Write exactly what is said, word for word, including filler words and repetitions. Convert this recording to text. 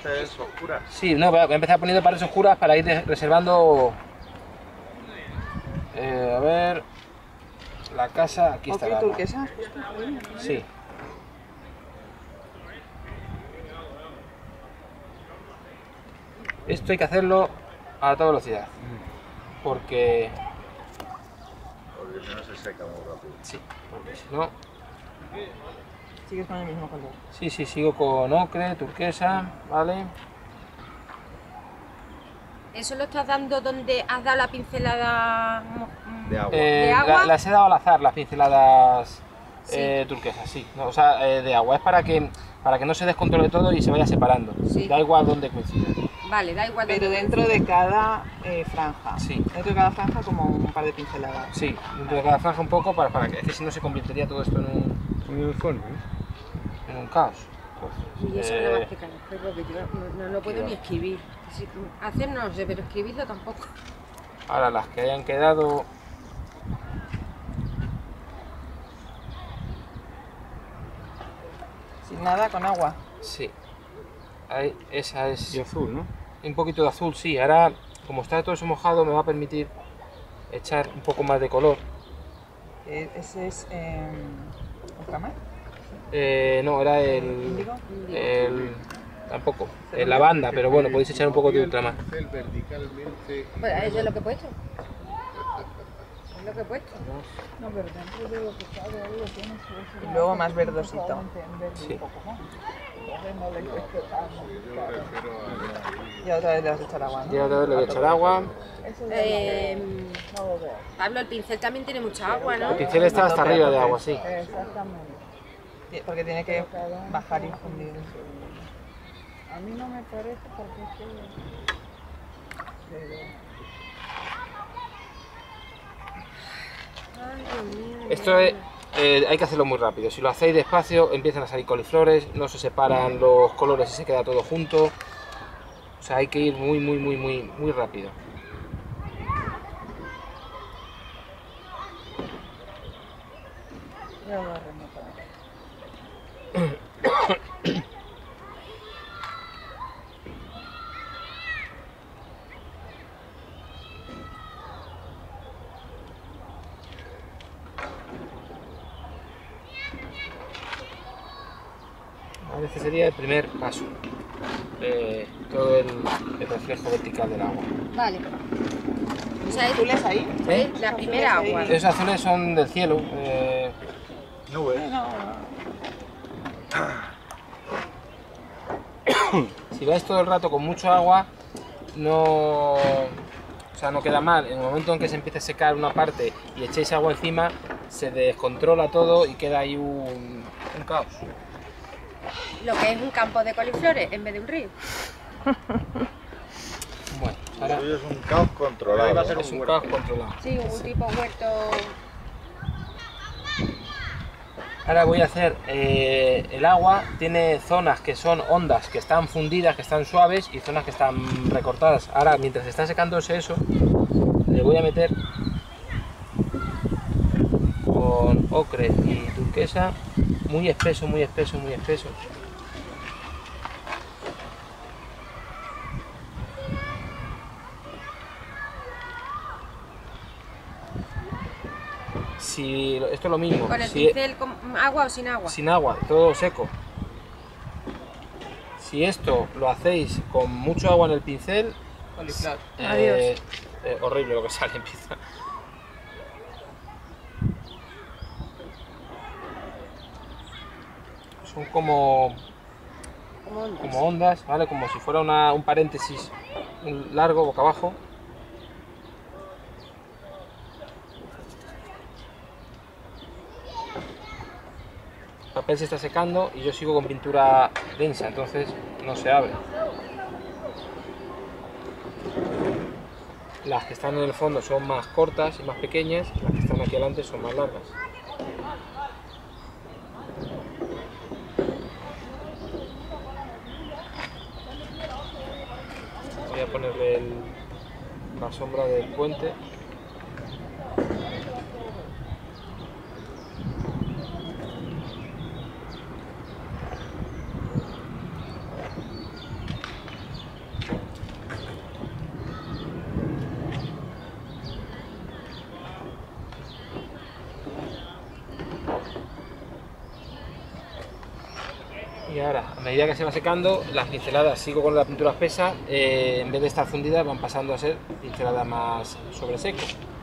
paredes oscuras. Sí, no, voy a empezar poniendo paredes oscuras para ir reservando... Eh, a ver... La casa, aquí está. ¿Ocre turquesa? Sí. Esto hay que hacerlo a toda velocidad. Porque... Porque si no se seca muy rápido. Sí, porque si no... Sigues con el mismo color. Sí, sí, sigo con ocre, turquesa, ¿vale? ¿Eso lo estás dando donde has dado la pincelada De agua. Eh, ¿De agua? la- las he dado al azar, las pinceladas eh, turquesas, sí. No, o sea, eh, de agua. Es para que, para que no se descontrole todo y se vaya separando. Sí. Da igual dónde coincide. Vale, da igual. Pero dónde- dentro de cada eh, franja. Sí. Dentro de cada franja como un par de pinceladas. Sí, dentro de cada franja un poco para, para que, es que si no se convertiría todo esto en un, Un uniforme. en un caos. Y eso Eh, me lo va a explicar después porque yo no, no lo puedo ni escribir. Sí, hacer no lo sé, pero escribirlo tampoco. Ahora las que hayan quedado... Sin nada, con agua. Sí. Ahí, esa es... Y azul, ¿no? Un poquito de azul, sí. Ahora, como está todo eso mojado, me va a permitir echar un poco más de color. Eh, ese es... Eh, ¿ultramar? Eh, no, era el... ¿Índigo? el tampoco. El lavanda, pero bueno, podéis echar un poco de ultramar. Verticalmente. Pues eso es lo que he puesto. Es lo que he puesto. No, pero dentro de lo que cabe ahí lo tienes que Y luego más verdosito. Sí. no le cueste tanto. Y otra vez le vas a echar agua, ¿no? Ya otra vez le voy a echar agua. Eso Eh, no lo veo. Pablo, el pincel también tiene mucha agua, ¿no? El pincel está hasta arriba de agua, sí. Exactamente. Porque tiene que bajar y fundir. A mí no me parece porque es que... Pero... Ay, Dios mío. Esto es, eh, hay que hacerlo muy rápido. Si lo hacéis despacio, empiezan a salir coliflores, no se separan los colores y se queda todo junto. O sea, hay que ir muy, muy, muy, muy, muy rápido. Ya lo remoto. Ahora este sería el primer paso. Eh, todo el, el reflejo vertical del agua. Vale. O sea, es ¿Azules ahí? ¿Eh? la primera agua. Esos azules son del cielo. eh, Nubes. si vais todo el rato con mucho agua, no, o sea, no queda mal. En el momento en que se empiece a secar una parte y echéis agua encima, se descontrola todo y queda ahí un, un caos. Lo que es un campo de coliflores en vez de un río. Bueno, ahora Eso es un caos controlado. va a ser un caos controlado. Sí, un tipo huerto. Ahora voy a hacer eh, el agua, tiene zonas que son ondas, que están fundidas, que están suaves y zonas que están recortadas. Ahora, mientras está secándose eso, le voy a meter con ocre y turquesa, muy espeso, muy espeso, muy espeso. Si, esto es lo mismo, ¿Con el si, pincel con agua o sin agua? sin agua, todo seco. Si esto lo hacéis con mucho agua en el pincel, Coliflor. eh, eh, horrible lo que sale, empieza. Son como, Como ondas. como ondas, ¿vale? Como si fuera una- un paréntesis un largo boca abajo. El papel se está secando y yo sigo con pintura densa, entonces no se abre. Las que están en el fondo son más cortas y más pequeñas, y las que están aquí adelante son más largas. Voy a ponerle el- la sombra del puente. Y ahora, a medida que se va secando, las pinceladas, sigo con la pintura espesa, eh, en vez de estar fundidas van pasando a ser pinceladas más sobre seco.